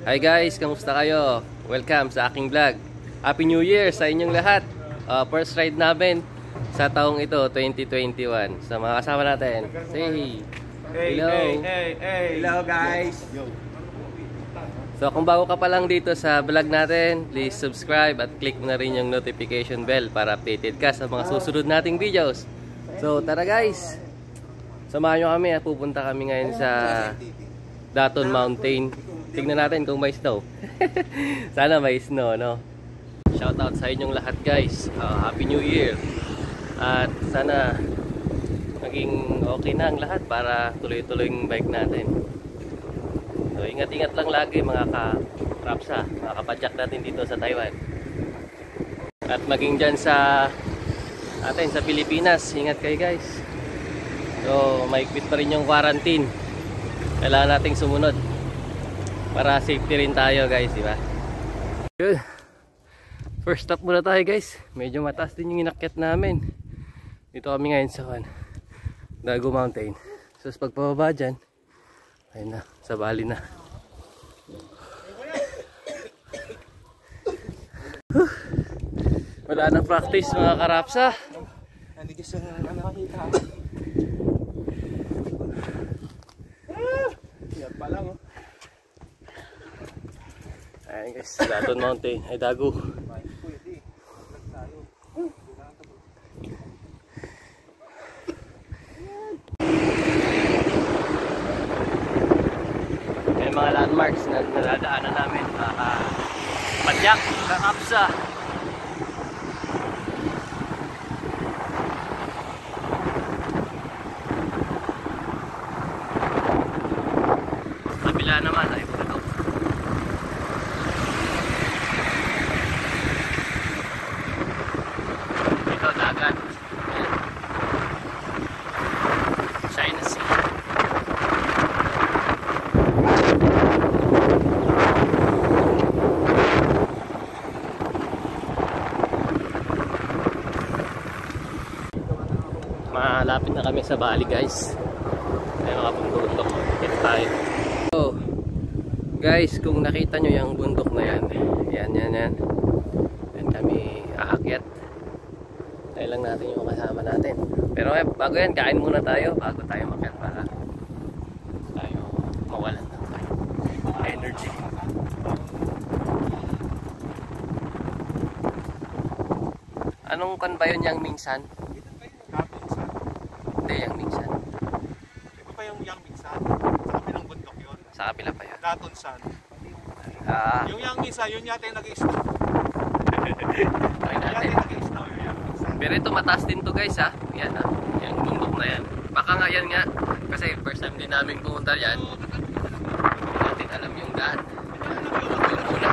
Hi guys, kamusta kayo? Welcome sa aking vlog. Happy New Year sa inyong lahat. First ride namin sa taong ito, 2021. Sa mga kasama natin. Say hello. Hello guys. So kung bago ka pa lang dito sa vlog natin, please subscribe at click mo na rin yung notification bell para updated ka sa mga susunod nating videos. So tara guys, samahan nyo kami at pupunta kami ngayon sa Daton Mountain. Tignan natin kung may snow. Sana may snow, no? Shoutout sa inyong lahat guys. Happy New Year. At sana maging okay na ang lahat para tuloy-tuloy yung bike natin. So ingat-ingat lang lagi mga ka-rapsa, mga kapadyak natin dito sa Taiwan. At maging dyan sa atin sa Pilipinas, ingat kayo guys. So maigpit pa rin yung quarantine. Kailangan nating sumunod para safety rin tayo guys, di ba? Good. First stop muna tayo guys. Medyo mataas din yung inakyat namin. Dito kami ngayon sa Dago Mountain. So pag pababa dyan, ayun na, sa bali na. Wala nang practice mga karapsa. Nandigas yung nakakita. Yan pa lang oh. Ayan guys, Daton Mountain. Ay Dago. May mga landmarks na nadadaanan namin. Padyak, karapsa. Kabila naman ay bundok. Ito dagat. China Sea. Malapit na kami sa Bali guys. May mga bundok. Kita tayo. So, guys, kung nakita nyo yung bundok na yan, yan kami aakyat. Tayo lang natin yung kasama natin. Pero bago yan, kain muna tayo bago tayo makyat para tayo mawalan ng energy. Anong kan ba yun yung Mingsan? Hindi, yung Mingsan. Ito pa yung Yang Mingsan. Sa kabilang bundok yun. Sa kapila pa yun. Daton San. Yung Yang Mingsan, yun yata yung nag-i-snow. Try natin. Pero ito mataas din to guys ha. Yan ha. Yung bundok na yan. Baka nga yan nga. Kasi first time din namin pumunta yan. Hindi natin alam yung daan. Yung muna.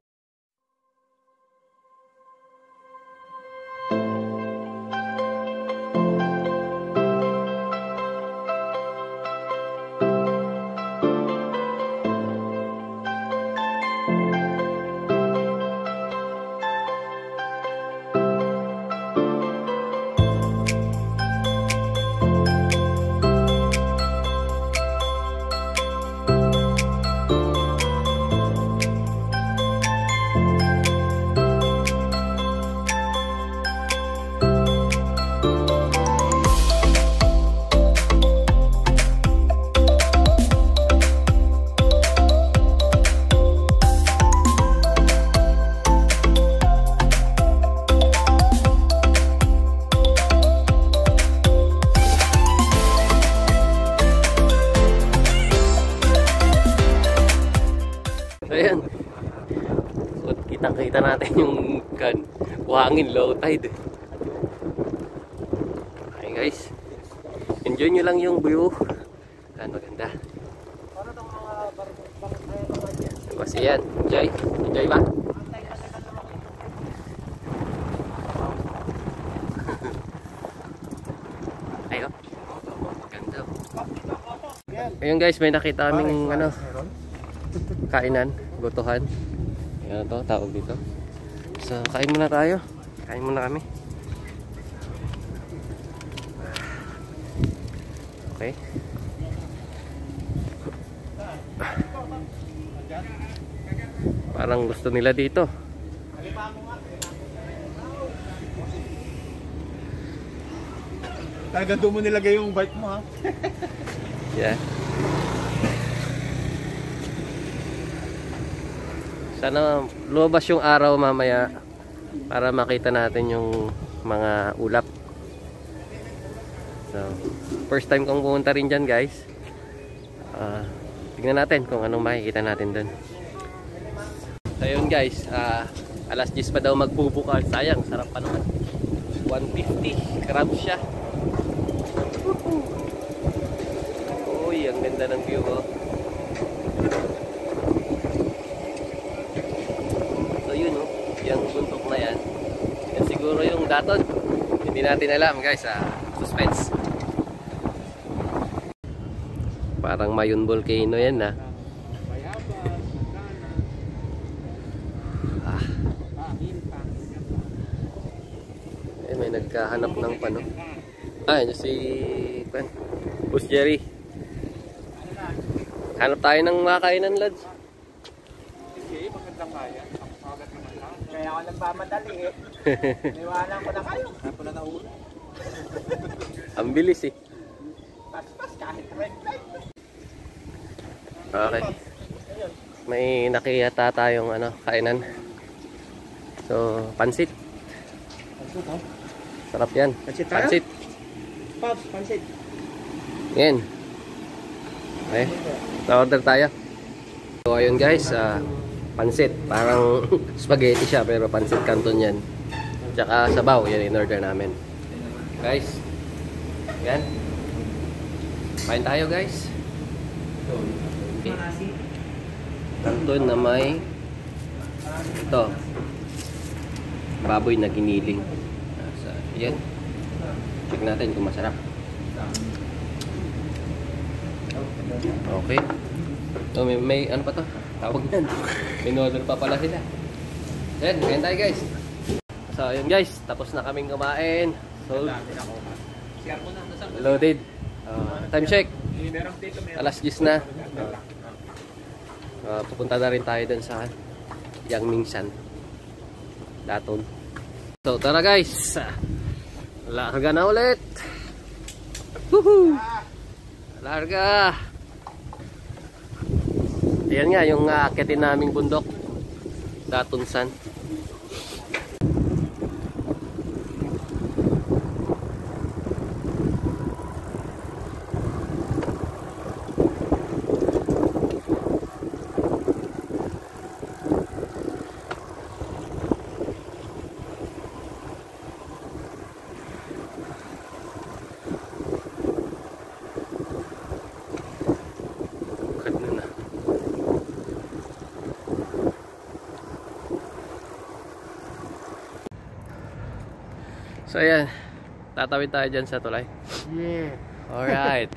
Ayan. So, kitang-kita natin yung buhangin, low tide. Okay guys. Enjoy nyo lang yung view. Ayan, maganda. Kasi yan. Enjoy. Enjoy ba? Ayo. Maganda. Ayun guys, may nakita kaming kainan, gotohan. Yan to, tawag dito. So, kain muna tayo. Kain muna kami. Okay. Parang gusto nila dito. Talaga doon mo nilagay yung bike mo, ha? Yeah. Sana lumabas yung araw mamaya para makita natin yung mga ulap. So, first time kong pumunta rin dyan, guys. Tingnan natin kung anong makikita natin dun. So yun guys, alas 10 pa daw magbubukas. Sayang, sarap pa naman. 150, crab siya. Uy, ang ganda ng view, oh. So yun, oh, yung bundok na yan. Yan siguro yung daton. Hindi natin alam guys, suspense. Parang Mayon Volcano yan, ha. May nagkahanap ng pano. Yun si Boss Jerry. Hanap tayo ng makakainan, lads. Okay, magandang kaya. Kaya ako nagmamadali eh. Niwanan ko na kayo. Ako na nauna. Ang bilis eh. Pas-pas kahit red light. Okay. May nakiyata tayong kainan. So, pansit. Sarap yan. Pansit tayo? Pansit. Pops, pansit. Yan. Okay. Na-order tayo. So, ayun guys. Pansit. Parang spaghetti siya pero pansit canton yan. Tsaka sabaw. Yan in-order namin. Guys. Yan. Kain tayo guys. Okay. Canton na may ito. Baboy na giniling. Yan. Check natin kung masarap. Okay. So, may ano pa to? Tawag yan. In-order pa pala sila. Yan, kain tayo guys. So, yun guys. Tapos na kaming kumain. So, loaded. Time check. Alas 10 na. Pupunta na rin tayo dun sa Yangmingshan. Daton. So, tara guys. Larga na ulit. Woohoo! Larga. Ayan nga yung aakitin naming bundok. Datunsan. So ayan, tatawid tayo dyan sa tulay. Yeah. Alright.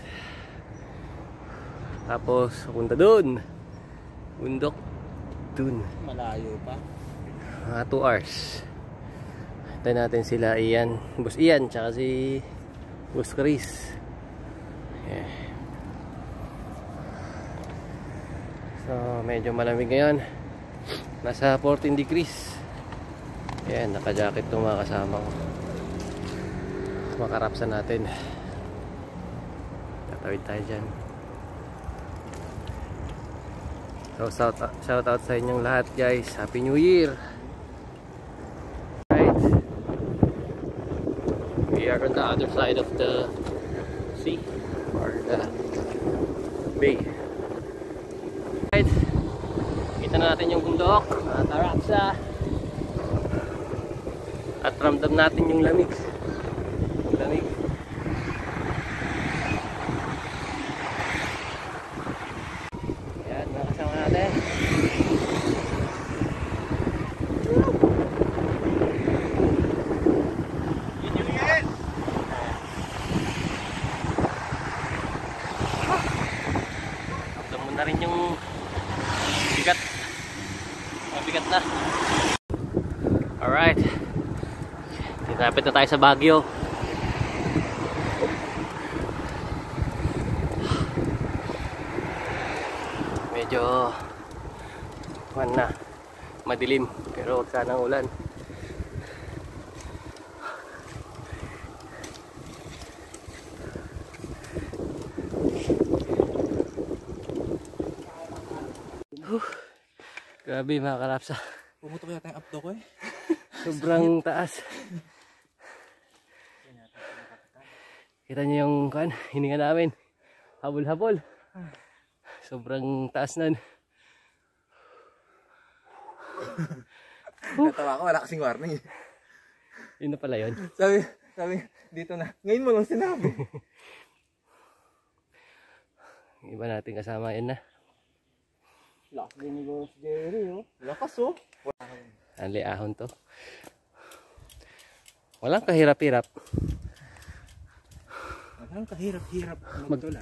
Tapos punta dun. Bundok dun. Malayo pa. Mga 2 hours. Hintayin natin sila Ian, Boss Ian, tsaka si Boss Chris. Yeah. So medyo malamig ngayon. Nasa 14 degrees. Ayan, naka-jacket itong mga kasama ko. Makarapsan natin. Tatawid tayo dyan. So shout out sa inyong lahat guys. Happy New Year. Right. We are on the other side of the sea or the bay. Right. Kita na natin yung bundok, Taraksa. At ramdam natin yung lamig. Lamig. Ayan, mga kasama natin. Ramdam mo na rin yung bigat. Mabigat na. Alright. Tinapit na tayo sa Baguio. Medyo na madilim, pero wag sanang ulan. Grabe mga kalapsa. Pumutok yata yung updo ko eh. Sobrang taas. Kita niyo yung hininga namin. Habol-habol. Sobrang taas nun. Natawa ko, wala kasing warning. Yun na pala yun. Sabi, dito na. Ngayon mo lang sinabi. Iba natin kasama yun na. Lakas din ni Boss Jerry, oh. Lakas, oh. Anli ahon to. Walang kahirap-hirap. Walang kahirap-hirap magtula.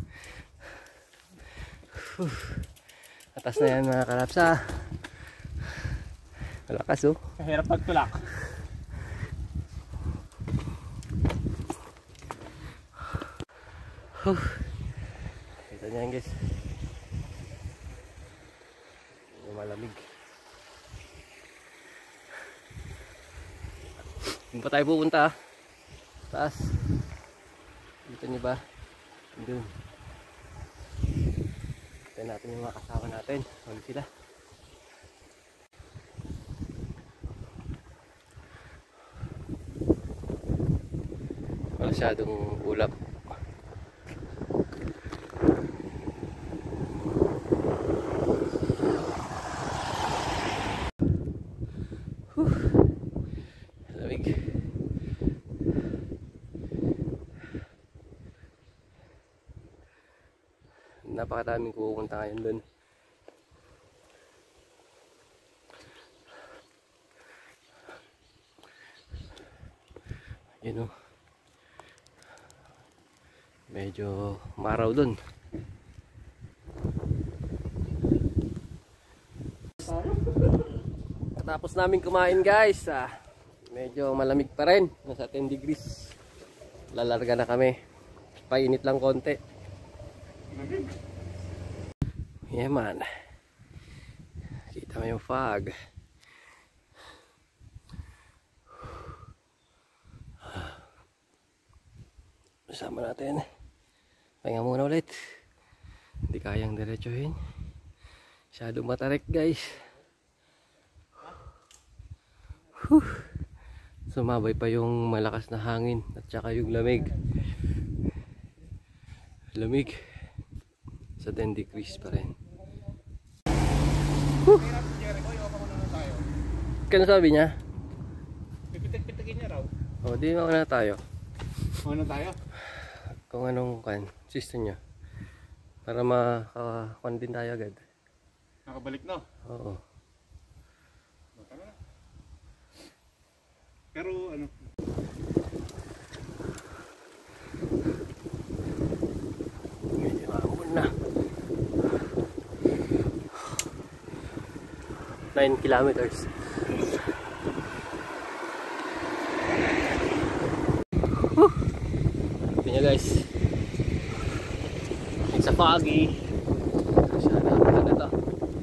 Atas na yan mga kalapsa. Malakas oh. Kahirap magtulak. Kita niyo yan guys. Malamig. Doon pa tayo pupunta ah. Taas. Dito niyo ba? Doon. Tignan natin yung mga kasama natin. Ano sila? Masyadong ulap. Lamig. Napakadaming pupunta ngayon doon. Yun o. Medyo maraw doon. Tapos namin kumain guys, medyo malamig pa rin, nasa 10 degrees. Lalarga na kami, painit lang konti. Yeah man, kita mo yung fog. Sama natin, pahinga muna ulit. Hindi kayang diretsuhin, masyadong matarik guys. Sumabay pa yung malakas na hangin at saka yung lamig. Lamig sa 10 degrees pa rin. Kano sabi niya? Pipitik-pitikin niya raw. O di mauna tayo. Ano tayo? Kung anong system niya. Para makakuan din tayo agad. Nakabalik na. Oo. Pero ano? Medyo maamon na. 9 kilometers. Tingnan guys. It's a foggy. Masyadong ano to.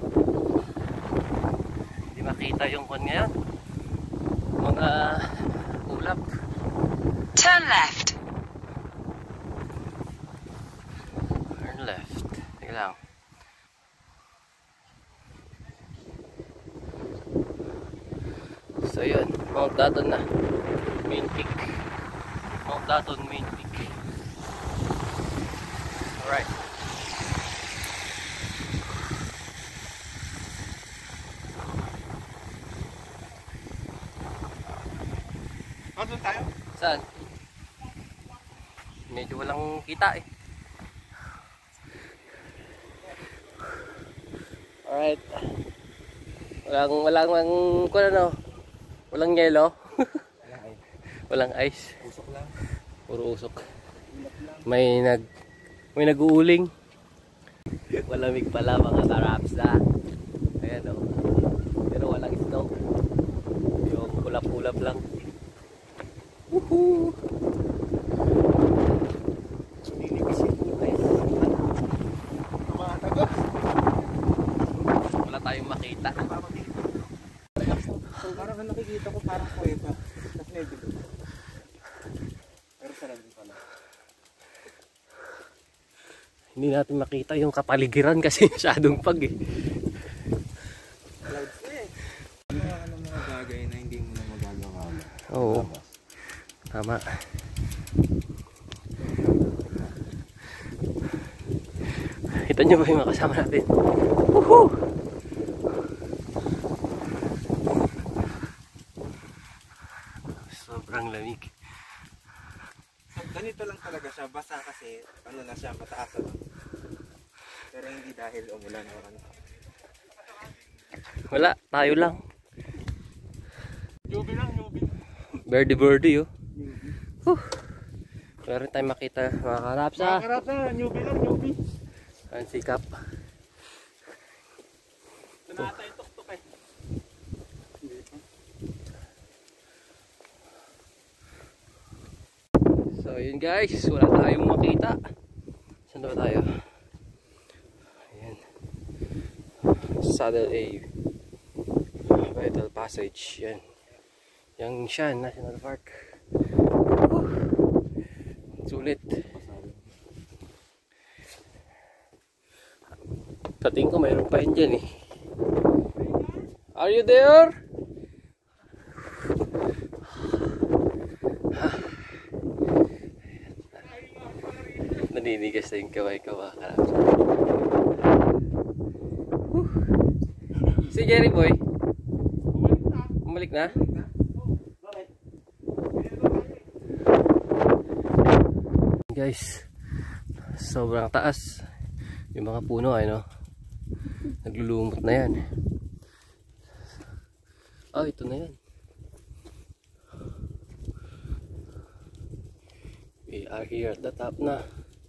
Hindi makita yung kon ngayon. Mga ulap. Turn left. Turn left. Teka lang. So yun, Mount Daton na. Main peak. Mount Daton main peak. Alright. Ano tayo? Saan? Medyo walang kita eh. Alright. Walang yelo. Walang ice. Usok lang. Puro usok. May nag-uuling. Malamig pala mga karapsa. Ayan o. Pero walang snow. Yung kulap-kulap lang. Woohoo! Nice. Mga taga. Wala tayong makita. Parang ang nakikita ko parang kuweba. Tapos may bilog. Pero sarap din pala. Hindi natin makita yung kapaligiran kasi masyadong pag eh. Clouds na eh. Ano mga bagay na hindi mo na magagawa. Oo. Tama. Kita nyo ba yung mga kasama natin? Woohoo! Sobrang lamig. So, ganito lang talaga siya. Basa kasi ano na siya, mataas na. Pero hindi dahil umulan o ano. Wala, tayo lang. Newbie lang, newbie. Birdie oh. Meron tayong makita mga karapsa. Makarap na, newbie lang, newbie. Ang sikap. Ito na ata yung tuktok eh. So yun guys, wala tayong makita. Saan ba tayo? Ayan. Saddle A. Vital Passage. Yan. Yang Shan National Park. Sulit. Pating ko mayroon pa yun dyan eh. Are you there? Naninigas na yung kaway-kawa. Si Jerry Boy umalik na? Guys, sobrang taas yung mga puno ay no, naglulumot na yan. Oh, ito na yan. We are here at the top na.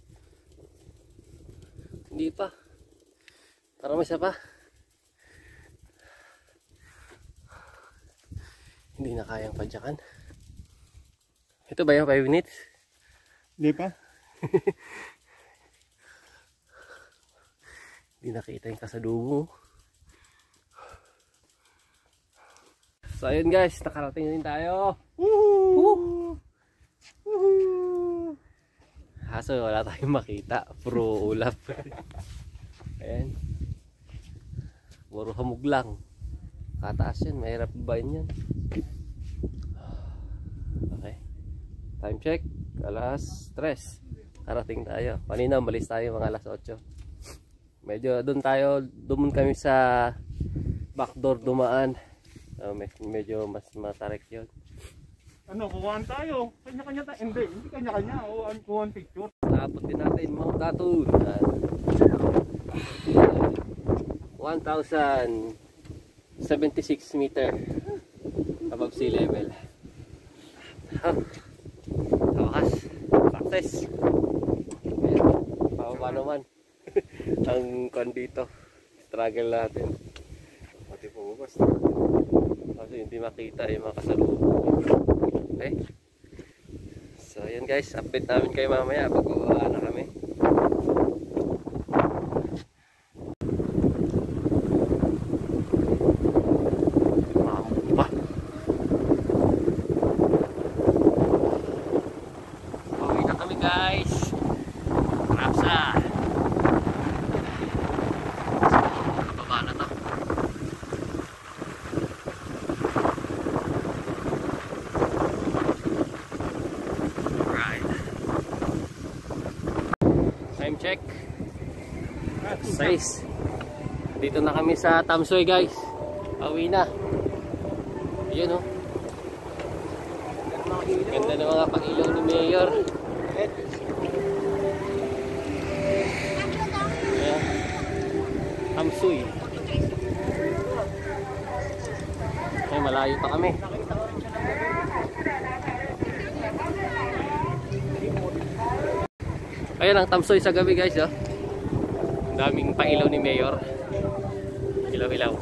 Hindi pa, parang may isa pa. Hindi na kayang padyakan. Ito ba yung 5 minutes? Hindi pa? Hindi nakita yung kasalubong. So ayun guys, nakarating din tayo. Woohoo! Woohoo! Haso wala tayong makita. Puro ulap. Ayan. Puro hamog lang. Kataas yan, mahirap babayin yan. Okay. Time check. Alas 3. Karating tayo. Kanina umalis tayo mga alas 8. Medyo doon kami sa backdoor dumaan. Medyo mas matarik yun. Ano, kuhaan tayo. Kanya-kanya tayo. Hindi kanya-kanya. O, kuhaan picture. Tapos din natin Mount Datun. 1,076 meter above sea level. Tawakas. Success. Pababa naman. Ang kondito. Struggle natin. Pati po bubas. Kasi hindi makita yung mga kasalubong. Okay. So yun guys, update namin kayo mamaya pag uwa na kami. Uwi na kami guys. Rapsa. Baba na to. Time check. 6. Dito na kami sa Tamsoy guys. Pauwi na. Yun oh. Ganda ng mga pag-ilaw ni Mayor. Ayan. Tamsoy. Ay, malayo pa kami. Ayan ang Tamsoy sa gabi guys oh. Ang daming pailaw ni Mayor. Ilaw-ilaw.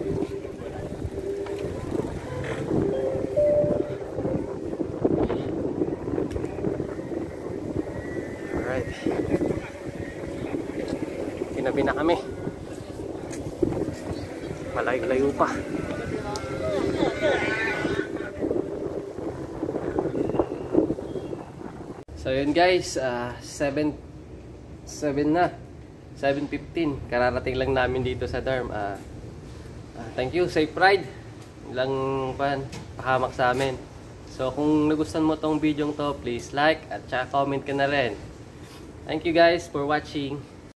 Alright. Tinabi na kami. Malayo-layo pa. So yun guys, 7 na. 7:15. Kararating lang namin dito sa dorm. Thank you, Safe Ride. Ilang pahamak sa amin. So kung nagustuhan mo tong video to, please like at saka comment ka na rin. Thank you guys for watching.